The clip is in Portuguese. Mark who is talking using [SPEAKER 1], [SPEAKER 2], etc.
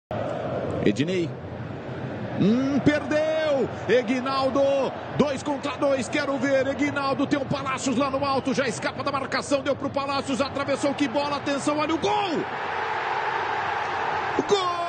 [SPEAKER 1] Ednei. Perdeu. Eguinaldo. 2 contra 2. Quero ver. Eguinaldo tem o Palácios lá no alto. Já escapa da marcação. Deu pro Palácios. Atravessou. Que bola. Atenção. Olha o gol. Gol!